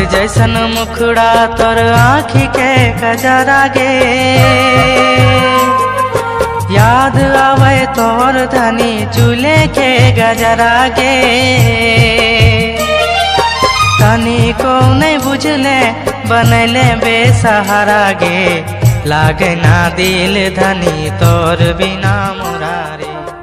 जैसन मुखड़ा तोर आँखी के कजरा गे, याद आवे तोर धनी चूल्हे के गजरा गे। तनी को नहीं बुझले बनले बेसहारा गे, लागे ना दिल धनी तोर बिना मुरारे।